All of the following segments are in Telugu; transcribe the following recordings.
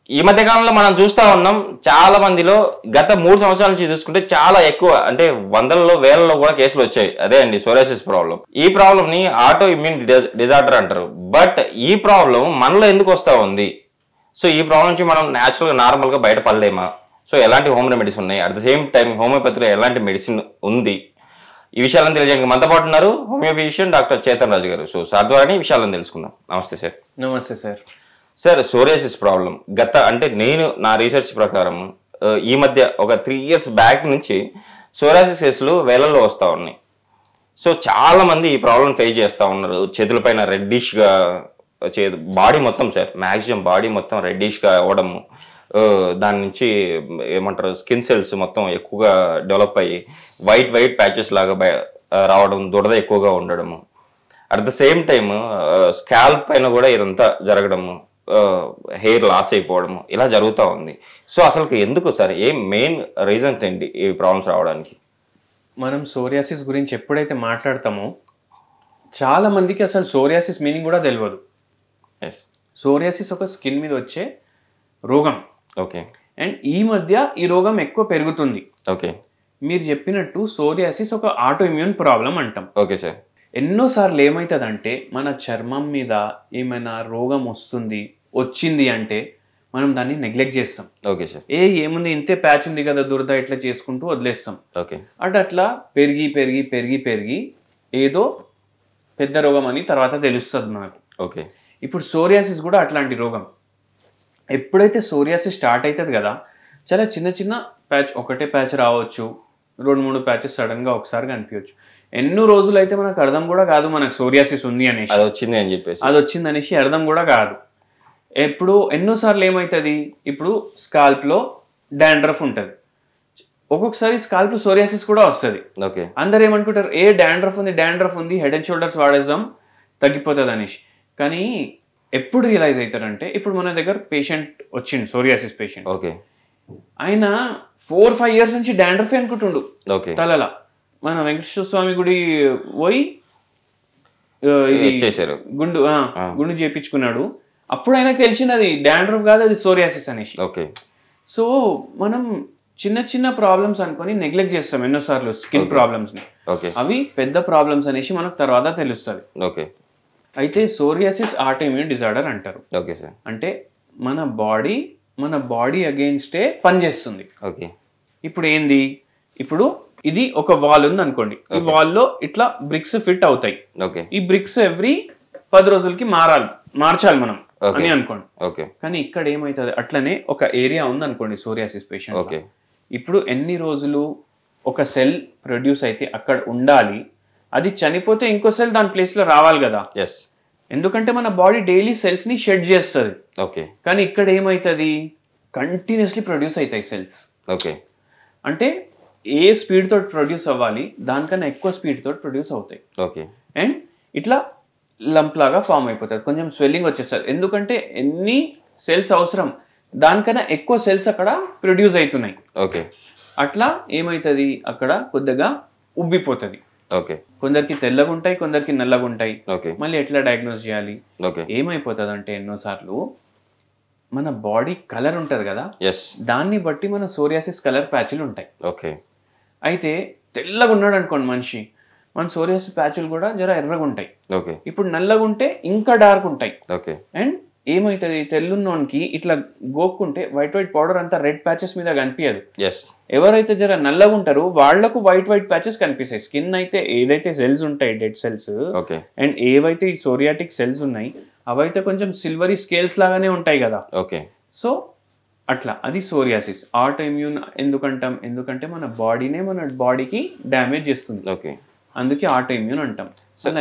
ఈ మధ్య కాలంలో మనం చూస్తూ ఉన్నాం చాలా మందిలో గత 3 సంవత్సరాల నుంచి చూసుకుంటే చాలా ఎక్కువ అంటే వందలలో వేలలో కూడా కేసులు వచ్చాయి. అదే అండి సోరియాసిస్ ప్రాబ్లం. ఈ ప్రాబ్లంని ఆటో ఇమ్యూన్ డిజార్డర్ అంటారు. బట్ ఈ ప్రాబ్లం మనలో ఎందుకు వస్తూ ఉంది? సో ఈ ప్రాబ్లం నుంచి మనం న్యాచురల్గా నార్మల్గా బయటపడలేమా? సో ఎలాంటి హోమ్ రెమెడీస్ ఉన్నాయి, అట్ ద సేమ్ టైం హోమియోపతిలో ఎలాంటి మెడిసిన్ ఉంది, ఈ విషయాలను తెలియజేయడానికి మనతో పాటు ఉన్నారు homeo physician doctor Chetan Raj గారు. సో సార్ ద్వారానే ఈ విషయాలను తెలుసుకుందాం. నమస్తే సార్. నమస్తే సార్. సార్, సోరియాసిస్ ప్రాబ్లం అంటే నేను నా రీసెర్చ్ ప్రకారం ఈ మధ్య ఒక 3 years బ్యాక్ నుంచి సోరియాసిస్ కేసులు వేలల్లో వస్తూ ఉన్నాయి. సో చాలా మంది ఈ ప్రాబ్లం ఫేస్ చేస్తూ ఉన్నారు. చేతులపైన రెడ్డిష్గా బాడీ మొత్తం సార్ మ్యాక్సిమం బాడీ మొత్తం రెడ్డిష్గా అవ్వడము, దాని నుంచి ఏమంటారు స్కిన్ సెల్స్ మొత్తం ఎక్కువగా డెవలప్ అయ్యి వైట్ ప్యాచెస్ లాగా రావడం, దురద ఎక్కువగా ఉండడము, at the same time scalp పైన కూడా ఇదంతా జరగడము, హెయిర్ లాస్ అయిపోవడము ఇలా జరుగుతూ ఉంది. సో అసలు ఎందుకు సార్, ఏం మెయిన్ రీజన్స్ ఏంటి ఈ ప్రాబ్లమ్స్ రావడానికి? మనం సోరియాసిస్ గురించి ఎప్పుడైతే మాట్లాడతామో చాలా మందికి అసలు సోరియాసిస్ మీనింగ్ కూడా తెలియదు. సోరియాసిస్ ఒక స్కిన్ మీద వచ్చే రోగం. ఓకే. అండ్ ఈ మధ్య ఈ రోగం ఎక్కువ పెరుగుతుంది. ఓకే. మీరు చెప్పినట్టు సోరియాసిస్ ఒక ఆటో ఇమ్యూన్ ప్రాబ్లం అంటాం. Okay sir. ఎన్నోసార్లు ఏమవుతుందంటే మన చర్మం మీద ఏమైనా రోగం వచ్చింది అంటే మనం దాన్ని నెగ్లెక్ట్ చేస్తాం. Okay sir. ఏముంది ఇంతే ప్యాచ్ ఉంది కదా దురద ఇట్లా చేసుకుంటూ వదిలేస్తాం. ఓకే. అట్లా పెరిగి ఏదో పెద్ద రోగం అని తర్వాత తెలుస్తుంది మనకు. ఓకే. ఇప్పుడు సోరియాసిస్ కూడా అట్లాంటి రోగం. ఎప్పుడైతే సోరియాసిస్ స్టార్ట్ అవుతుంది కదా, చాలా చిన్న ప్యాచ్, ఒకటే ప్యాచ్ రావచ్చు, 2-3 ప్యాచెస్ సడన్గా ఒకసారి కనిపించవచ్చు. ఎన్నో రోజులు అయితే మనకు అర్థం కూడా కాదు మనకు సోరియాసిస్ ఉంది అనేసి, అది వచ్చింది అనేసి అర్థం కూడా కాదు. ఎన్నోసార్లు ఏమవుతుంది, ఇప్పుడు స్కాల్ప్లో డాండ్రఫ్ ఉంటుంది, ఒక్కొక్కసారి స్కాల్ప్లో సోరియాసిస్ కూడా వస్తుంది. ఓకే. అందరు ఏమనుకుంటారు, డాండ్రఫ్ ఉంది హెడ్ అండ్ షోల్డర్స్ వాడేద్దాం తగ్గిపోతుంది అనేసి. కానీ ఎప్పుడు రియలైజ్ అవుతారంటే, ఇప్పుడు మన దగ్గర పేషెంట్ వచ్చిండు, సోరియాసిస్ పేషెంట్. ఓకే. ఆయన 4-5 years నుంచి డాండ్రఫ్ అనుకుంటుండు తలలా. మన వెంకటేశ్వర స్వామి గుడి పోయి గుండు చేయించుకున్నాడు. అప్పుడు ఆయనకు తెలిసింది అది డాండ్రఫ్ కాదు, అది సోరియాసిస్ అనేసి. ఓకే. సో మనం చిన్న ప్రాబ్లమ్స్ అనుకొని నెగ్లెక్ట్ చేస్తాం ఎన్నోసార్లు స్కిన్ ప్రాబ్లమ్స్ ని. అవి పెద్ద ప్రాబ్లమ్స్ అనేసి మనకు తర్వాత తెలుస్తుంది. ఓకే. అయితే సోరియాసిస్ ఆటో ఇమ్యూన్ డిజార్డర్ అంటారు. Okay sir. అంటే మన బాడీ అగెయిన్స్టే పనిచేస్తుంది. ఓకే. ఇప్పుడు ఏంది, ఇప్పుడు ఇది ఒక వాల్ ఉంది అనుకోండి, ఈ వాల్లో ఇట్లా బ్రిక్స్ ఫిట్ అవుతాయి. ఈ బ్రిక్స్ ఎవ్రీ 10 రోజులకి మార్చాలి మనం అని అనుకోండి. కానీ ఇక్కడ ఏమవుతుంది, అట్లనే ఒక ఏరియా ఉంది అనుకోండి సోరియాసిస్ పేషెంట్, ఇప్పుడు ఎన్ని రోజులు ఒక సెల్ ప్రొడ్యూస్ అయితే అక్కడ ఉండాలి, అది చనిపోతే ఇంకో సెల్ దాని ప్లేస్ లో రావాలి కదా. ఎందుకంటే మన బాడీ డైలీ సెల్స్ ని షెడ్ చేస్తుంది. కానీ ఇక్కడ ఏమవుతుంది, కంటిన్యూస్లీ ప్రొడ్యూస్ అవుతాయి సెల్స్. అంటే ఏ స్పీడ్ తోటి ప్రొడ్యూస్ అవ్వాలి దానికన్నా ఎక్కువ స్పీడ్ తోటి ప్రొడ్యూస్ అవుతాయి. అండ్ ఇట్లా లంప్ లాగా ఫామ్ అయిపోతుంది, కొంచెం స్వెల్లింగ్ వచ్చేస్తుంది. ఎందుకంటే ఎన్ని సెల్స్ అవసరం దానికన్నా ఎక్కువ సెల్స్ అక్కడ ప్రొడ్యూస్ అవుతున్నాయి. అట్లా ఏమవుతుంది, అక్కడ కొద్దిగా ఉబ్బిపోతుంది. కొందరికి తెల్లగా ఉంటాయి, కొందరికి నల్లగా ఉంటాయి. మళ్ళీ ఎట్లా డయాగ్నోస్ చేయాలి, ఏమైపోతుంది అంటే ఎన్నోసార్లు మన బాడీ కలర్ ఉంటుంది కదా, దాన్ని బట్టి మన సోరియాసిస్ కలర్ ప్యాచ్లు ఉంటాయి. అయితే తెల్లగా ఉన్నాడు అనుకోండి మనిషి, మన సోరియాసిస్ ప్యాచ్లు కూడా జర ఎర్రగా ఉంటాయి. ఇప్పుడు నల్లగా ఉంటే ఇంకా డార్క్ ఉంటాయి. అండ్ ఏమవుతుంది, తెల్లున్నోనికి ఇట్లా గోక్కుంటే వైట్ పౌడర్ అంతా రెడ్ ప్యాచెస్ మీద కనిపించదు. ఎవరైతే జర నల్లగా ఉంటారో వాళ్లకు వైట్ ప్యాచెస్ కనిపిస్తాయి. స్కిన్ అయితే ఏదైతే సెల్స్ ఉంటాయి డెడ్ సెల్స్, అండ్ ఏవైతే ఈ సోరియాటిక్ సెల్స్ ఉన్నాయి అవైతే కొంచెం సిల్వరీ స్కేల్స్ లాగానే ఉంటాయి కదా. సో అట్లా అది సోరియాసిస్. ఆటో ఇమ్యూన్ ఎందుకంటాం, ఎందుకంటే మన బాడీకి డ్యామేజ్ చేస్తుంది, అందుకే ఆటో ఇమ్యూన్ అంటాం.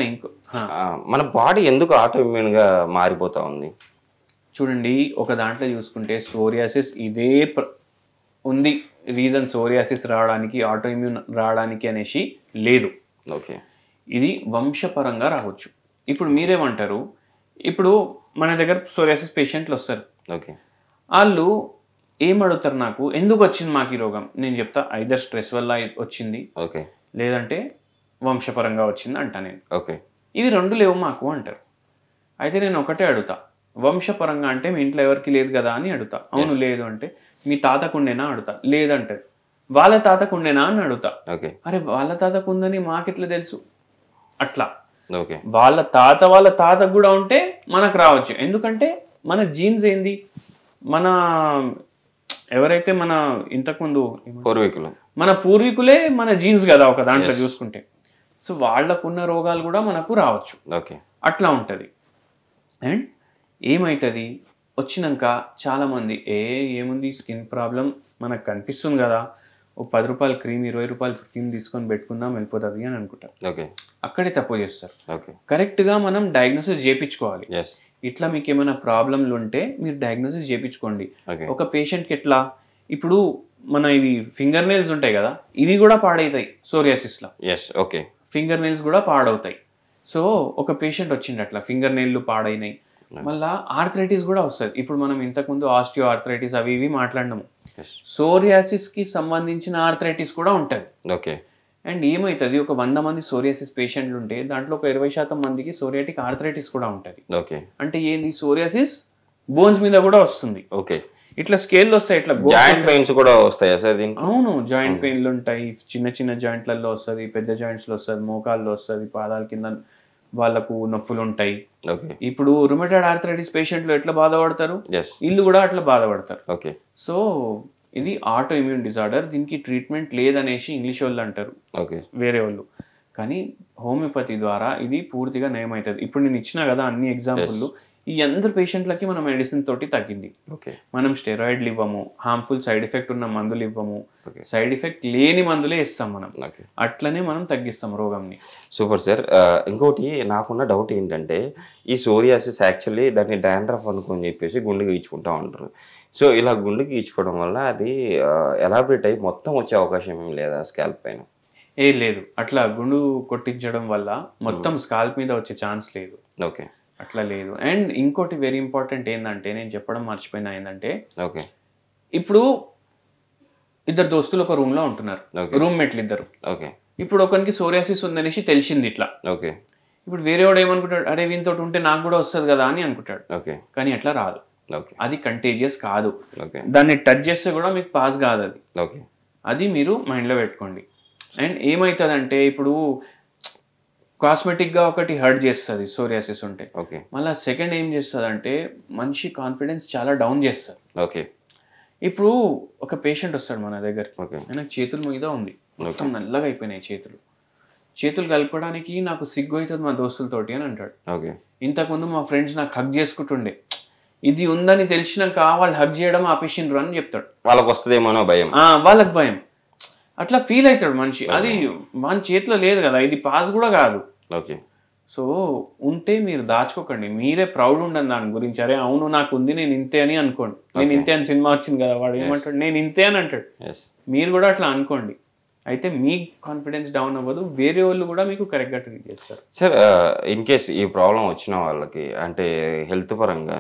మన బాడీ ఎందుకు ఆటో ఇమ్యూన్ గా మారిపోతా ఉంది? చూడండి, ఒక దాంట్లో చూసుకుంటే సోరియాసిస్ ఇదే ఉంది రీజన్ సోరియాసిస్ రావడానికి, ఆటో ఇమ్యూన్ రావడానికి అనేసి లేదు. ఇది వంశపరంగా రావచ్చు. ఇప్పుడు మీరేమంటారు, ఇప్పుడు మన దగ్గర సోరియాసిస్ పేషెంట్లు వస్తారు, వాళ్ళు ఏం అడుగుతారు, నాకు ఎందుకు వచ్చింది మాకు ఈ రోగం? నేను చెప్తా, ఐదర్ స్ట్రెస్ వల్ల వచ్చింది, లేదంటే వంశపరంగా వచ్చింది అంటా నేను. ఇవి 2 లేవు మాకు అంటారు. అయితే నేను ఒకటే అడుగుతా, వంశపరంగా అంటే మీ ఇంట్లో ఎవరికి లేదు కదా అని అడుగుతా. అవును లేదు అంటే మీ తాతకుండేనా అడుగుతా. లేదంటే వాళ్ళ తాతకుండేనా అని అడుగుతా. అరే వాళ్ళ తాతకు ఉందని మాకెట్లా తెలుసు? అట్లా వాళ్ళ తాతకు కూడా ఉంటే మనకు రావచ్చు. ఎందుకంటే మన జీన్స్ ఏంది, మన ఎవరైతే మన ఇంతకుముందు మన పూర్వీకులే మన జీన్స్ కదా ఒక దాంట్లో చూసుకుంటే. సో వాళ్ళకున్న రోగాలు కూడా మనకు రావచ్చు. అట్లా ఉంటుంది. అండ్ ఏమవుతుంది వచ్చినాక చాలామంది ఏముంది స్కిన్ ప్రాబ్లం మనకు కనిపిస్తుంది కదా, ఓ 10 రూపాయల క్రీమ్ 20 రూపాయల క్రీమ్ తీసుకొని పెట్టుకుందాం వెళ్ళిపోతుంది అని అనుకుంటారు. అక్కడే తప్పు చేస్తారు. కరెక్ట్గా మనం డయాగ్నోసిస్ చేయించుకోవాలి. ఇట్లా మీకు ఏమైనా ప్రాబ్లంలు ఉంటే మీరు డయాగ్నోసిస్ చేయించుకోండి. ఒక పేషెంట్కి ఎట్లా ఇప్పుడు మన ఇవి ఫింగర్ నెయిల్స్ ఉంటాయి కదా, ఇవి కూడా పాడవుతాయి సోరియాసిస్లో. ఫింగర్ నెయిల్స్ కూడా పాడవుతాయి. సో ఒక పేషెంట్ వచ్చింది అట్లా ఫింగర్ నెయిల్లు పాడైనాయి, మళ్ళీ ఆర్థరైటిస్ కూడా వస్తుంది. ఇప్పుడు మనం ఇంతకుముందు ఆస్టియో ఆర్థరైటిస్ అవి ఇవి మాట్లాడినాము. సోరియాసిస్కి సంబంధించిన ఆర్థరైటిస్ కూడా ఉంటుంది. అండ్ ఏమవుతుంది ఒక 100 మంది సోరియాసిస్ పేషెంట్లు ఉంటే దాంట్లో ఒక 20% మందికి సోరియాటిక్ ఆర్థరైటిస్ కూడా ఉంటుంది. అంటే ఏంది సోరియాసిస్ బోన్స్ మీద కూడా వస్తుంది. ఇట్లా స్కేల్లో వస్తాయి. ఇట్లా జాయింట్ పెయిన్స్ కూడా వస్తాయి సార్? అవును, జాయింట్ పెయిన్లు ఉంటాయి. చిన్న చిన్న జాయింట్లలో వస్తుంది, పెద్ద జాయింట్స్లో వస్తుంది, మోకాల్లో వస్తుంది, పాదాల కింద వాళ్ళకు నొప్పులు ఉంటాయి. ఇప్పుడు రుమటాయిడ్ ఆర్థరైటిస్ పేషెంట్లు ఎట్లా బాధపడతారు, ఇల్లు కూడా అట్లా బాధపడతారు. సో ఇది ఆటో ఇమ్యూన్ డిజార్డర్, దీనికి ట్రీట్మెంట్ లేదనేసి ఇంగ్లీష్ వాళ్ళు అంటారు వేరే వాళ్ళు, కానీ హోమియోపతి ద్వారా ఇది పూర్తిగా నయం అవుతుంది. ఇప్పుడు నేను ఇచ్చినా కదా అన్ని ఎగ్జాంపుల్, ఈ అందరు పేషెంట్లకి మనం మెడిసిన్ తోటి తగ్గింది. మనం స్టెరాయిడ్లు ఇవ్వము, హార్మ్ఫుల్ సైడ్ ఎఫెక్ట్ ఉన్న మందులు ఇవ్వము, సైడ్ ఎఫెక్ట్ లేని మందులే ఇస్తాం మనం. అట్లనే మనం తగ్గిస్తాం రోగంని. Super sir. ఇంకోటి నాకున్న డౌట్ ఏంటంటే ఈ సోరియాసిస్ యాక్చువల్లీ దాన్ని డాండ్రఫ్ అనుకొని చెప్పేసి గుండె గీచుకుంటా ఉంటారు. సో ఇలా గుండె గీచుకోవడం వల్ల అది ఎలాబరేట్ అయ్యి మొత్తం వచ్చే అవకాశం ఏం లేదా స్కాల్ప్ పైన? లేదు, అట్లా గుండు కొట్టించడం వల్ల మొత్తం స్కాల్ప్ మీద వచ్చే ఛాన్స్ లేదు. అట్లా లేదు. అండ్ ఇంకోటి వెరీ ఇంపార్టెంట్ ఏంటంటే నేను చెప్పడం మర్చిపోయినా ఏంటంటే, ఇప్పుడు ఇద్దరు దోస్తులు ఒక రూమ్ లో ఉంటున్నారు, రూమ్మేట్లు ఇద్దరు. ఇప్పుడు ఒకరికి సోరియాసిస్ ఉందనేసి తెలిసింది ఇట్లా. ఇప్పుడు వేరే వాడు ఏమనుకుంటాడు, అరే వీనితో ఉంటే నాకు కూడా వస్తుంది కదా అని అనుకుంటాడు. కానీ అట్లా రాదు, అది కంటేజియస్ కాదు. దాన్ని టచ్ చేస్తే కూడా మీకు పాస్ కాదు అది. అది మీరు మైండ్లో పెట్టుకోండి. అండ్ ఏమవుతుందంటే ఇప్పుడు కాస్మెటిక్గా ఒకటి హర్ట్ చేస్తుంది సోరియాసిస్ ఉంటే, మళ్ళీ సెకండ్ ఏం చేస్తుంది అంటే మనిషి కాన్ఫిడెన్స్ చాలా డౌన్ చేస్తుంది. ఇప్పుడు ఒక పేషెంట్ వస్తాడు మన దగ్గరికి, ఆయనకు చేతుల మీద ఉంది, మొత్తం నల్లగా అయిపోయినాయి చేతులు కలుపుకోవడానికి నాకు సిగ్గు అవుతుంది మా దోస్తులతోటి అని అంటాడు. ఇంతకుముందు మా ఫ్రెండ్స్ నాకు హగ్ చేసుకుంటుండే, ఇది ఉందని తెలిసినాక వాళ్ళు హగ్ చేయడం ఆపేసిండ్రు అని చెప్తాడు. వాళ్ళకి వస్తుందేమో భయం, వాళ్ళకి భయం, అట్లా ఫీల్ అవుతాడు మనిషి. అది మన చేతిలో లేదు కదా, ఇది పాస్ కూడా కాదు. సో ఉంటే మీరు దాచుకోకండి, మీరే ప్రౌడ్ ఉండండి దాని గురించి. అరే అవును నాకు ఉంది, నేను ఇంతే అని అనుకోండి. నేను ఇంతే అని సినిమా వచ్చింది కదా, వాడు ఏమంటాడు నేను ఇంతే అని అంటాడు. మీరు కూడా అట్లా అనుకోండి, అయితే మీ కాన్ఫిడెన్స్ డౌన్ అవ్వదు, వేరే వాళ్ళు కూడా మీకు కరెక్ట్గా ట్రీట్ చేస్తారు. సార్ ఇన్ కేస్ ఈ ప్రాబ్లం వచ్చిన వాళ్ళకి అంటే హెల్త్ పరంగా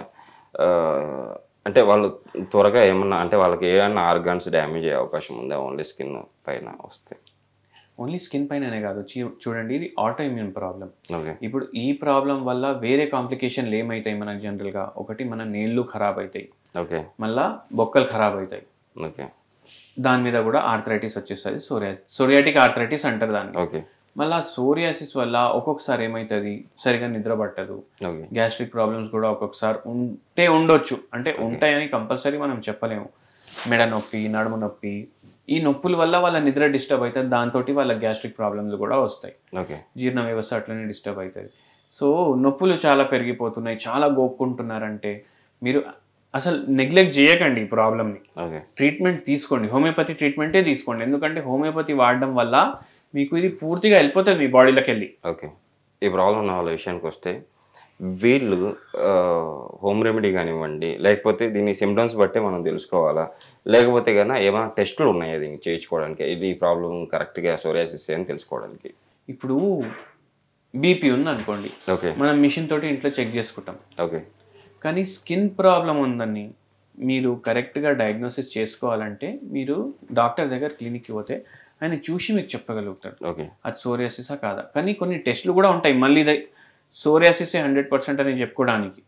అంటే వాళ్ళు త్వరగా ఏమన్నా అంటే వాళ్ళకి ఏమన్నా ఆర్గాన్స్ డ్యామేజ్ అయ్యే అవకాశం ఉందా ఓన్లీ స్కిన్ పైన వస్తే? ఓన్లీ స్కిన్ పైననే కాదు, చూడండి ఇది ఆటో ఇమ్యూన్ ప్రాబ్లం. ఇప్పుడు ఈ ప్రాబ్లం వల్ల వేరే కాంప్లికేషన్లు ఏమవుతాయి మనకు జనరల్గా, ఒకటి మన నీళ్ళు ఖరాబ్ అవుతాయి, మళ్ళా బొక్కలు ఖరాబ్ అవుతాయి, దాని మీద కూడా ఆర్థరైటిస్ వచ్చేస్తుంది. సోరియాటిక్ ఆర్థరైటిస్ అంటారు దాన్ని. మళ్ళీ సోరియాసిస్ వల్ల ఒక్కొక్కసారి ఏమవుతుంది సరిగా నిద్ర పట్టదు, గ్యాస్ట్రిక్ ప్రాబ్లమ్స్ కూడా ఒక్కొక్కసారి ఉండొచ్చు, అంటే ఉంటాయని కంపల్సరీ మనం చెప్పలేము. మెడ నొప్పి, నడుము నొప్పి, ఈ నొప్పుల వల్ల వాళ్ళ నిద్ర డిస్టర్బ్ అవుతుంది, దాంతో వాళ్ళ గ్యాస్ట్రిక్ ప్రాబ్లమ్స్ కూడా వస్తాయి, జీర్ణ వ్యవస్థ అట్లనే డిస్టర్బ్ అవుతుంది. సో నొప్పులు చాలా పెరిగిపోతున్నాయి, చాలా గోక్కుంటున్నారంటే మీరు అసలు నెగ్లెక్ట్ చేయకండి ఈ ప్రాబ్లమ్ని, ట్రీట్మెంట్ తీసుకోండి, హోమియోపతి ట్రీట్మెంటే తీసుకోండి. ఎందుకంటే హోమియోపతి వాడడం వల్ల మీకు ఇది పూర్తిగా వెళ్ళిపోతుంది మీ బాడీలోకి వెళ్ళి. ఈ ప్రాబ్లం ఉన్న వాళ్ళ విషయానికి వస్తే వీళ్ళు హోమ్ రెమెడీ కానివ్వండి, లేకపోతే దీని సిమ్టమ్స్ బట్టే మనం తెలుసుకోవాలా, లేకపోతే కన్నా ఏమైనా టెస్టులు ఉన్నాయా దీన్ని చేయించుకోవడానికి, ఇది ఈ ప్రాబ్లం కరెక్ట్గా సోరియాసిస్ అని తెలుసుకోవడానికి? ఇప్పుడు బీపీ ఉంది అనుకోండి, మనం మిషన్ తోటి ఇంట్లో చెక్ చేసుకుంటాం, కానీ స్కిన్ ప్రాబ్లం ఉందని మీరు కరెక్ట్గా డయాగ్నోసిస్ చేసుకోవాలంటే మీరు డాక్టర్ దగ్గర క్లినిక్కి పోతే ఆయన చూసి మీకు చెప్పగలుగుతాడు అది సోరియాసిసా కాదా. కానీ కొన్ని టెస్టులు కూడా ఉంటాయి, మళ్ళీ సోరియాసిసే 100% అని చెప్పుకోవడానికి.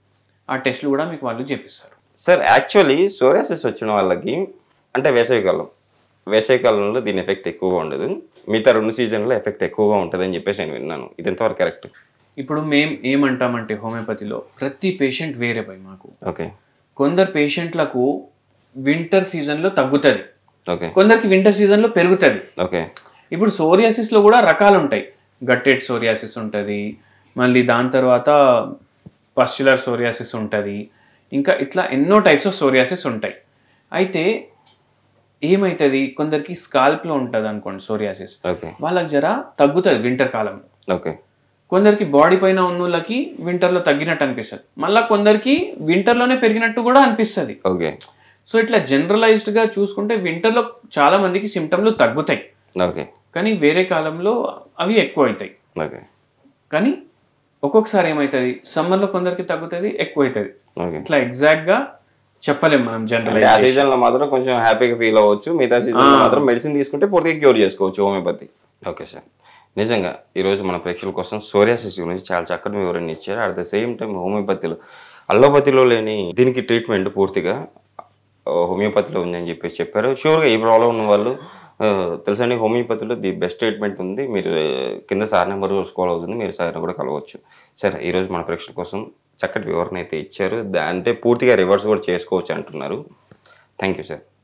ఆ టెస్ట్లు కూడా మీకు వాళ్ళు చేపిస్తారు. సార్ యాక్చువల్లీ సోరియాసిస్ వచ్చిన వాళ్ళకి అంటే వేసవికాలంలో దీని ఎఫెక్ట్ ఎక్కువగా ఉండదు, మిగతా 2 సీజన్లో ఎఫెక్ట్ ఎక్కువగా ఉంటుంది అని చెప్పేసి నేను విన్నాను. ఇది ఎంతవరకు కరెక్ట్? ఇప్పుడు మేము ఏమంటామంటే హోమియోపతిలో ప్రతి పేషెంట్ వేరే పోయి మాకు. ఓకే. కొందరు పేషెంట్లకు వింటర్ సీజన్లో తగ్గుతుంది, ఓకే, కొందరికి వింటర్ సీజన్లో పెరుగుతుంది. ఓకే. ఇప్పుడు సోరియాసిస్లో కూడా రకాలు ఉంటాయి. గట్టెడ్ సోరియాసిస్ ఉంటుంది, మళ్ళీ దాని తర్వాత పస్చులర్ సోరియాసిస్ ఉంటుంది, ఇంకా ఇట్లా ఎన్నో టైప్స్ ఆఫ్ సోరియాసిస్ ఉంటాయి. అయితే ఏమవుతుంది, కొందరికి స్కాల్ప్లో ఉంటుంది అనుకోండి సోరియాసిస్, వాళ్ళకి జర తగ్గుతుంది వింటర్ కాలంలో. ఓకే. కొందరికి బాడీ పైన ఉన్న వాళ్ళకి వింటర్లో తగ్గినట్టు అనిపిస్తుంది, మళ్ళీ కొందరికి వింటర్లోనే పెరిగినట్టు కూడా అనిపిస్తుంది. ఓకే. సో ఇట్లా జనరలైజ్డ్గా చూసుకుంటే వింటర్లో చాలా మందికి సిమ్టమ్లు తగ్గుతాయి, ఓకే, కానీ వేరే కాలంలో అవి ఎక్కువ అవుతాయి. ఓకే. కానీ ఒక్కొక్కసారి ఏమవుతుంది, సమ్మర్లో కొందరికి తగ్గుతుంది, ఎక్కువ అవుతుంది. ఇట్లా ఎగ్జాక్ట్గా చెప్పలేము మనం జనరల్. ఆ సీజన్లో మాత్రం కొంచెం హ్యాపీగా ఫీల్ అవ్వచ్చు, మిగతా సీజన్లో మాత్రం మెడిసిన్ తీసుకుంటే పూర్తిగా క్యూర్ చేసుకోవచ్చు హోమియోపతి. ఓకే సార్, నిజంగా ఈరోజు మన ప్రేక్షకుల కోసం సోరియాసిస్ గురించి చాలా చక్కటి వివరణ ఇచ్చారు. అట్ ద సేమ్ టైం హోమియోపతిలో అల్లోపతిలో లేని దీనికి ట్రీట్మెంట్ పూర్తిగా హోమియోపతిలో ఉందని చెప్పేసి చెప్పారు. షూర్గా ఈ ప్రాబ్లం ఉన్న వాళ్ళు తెలుసండి, హోమియోపతిలో ది బెస్ట్ ట్రీట్మెంట్ ఉంది. మీరు కింద సార్ నెంబర్ స్కాల్ అవుతుంది, మీరు సార్ని కూడా కలవచ్చు. సరే, ఈరోజు మన ప్రేక్షకుల కోసం చక్కటి వివరణ అయితే ఇచ్చారు, అంటే పూర్తిగా రివర్స్ కూడా చేసుకోవచ్చు అంటున్నారు. Thank you sir.